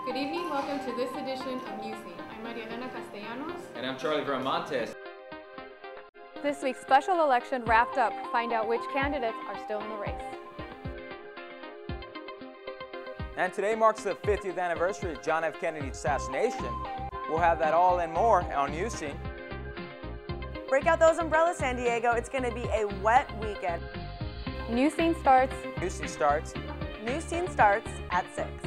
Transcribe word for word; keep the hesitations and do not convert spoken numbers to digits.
Good evening, welcome to this edition of Newscene. I'm Maria Elena Castellanos. And I'm Charlie Veramontes. This week's special election wrapped up. Find out which candidates are still in the race. And today marks the fiftieth anniversary of John F. Kennedy's assassination. We'll have that all and more on Newscene. Break out those umbrellas, San Diego. It's going to be a wet weekend. Newscene starts. Newscene starts. Newscene starts at six.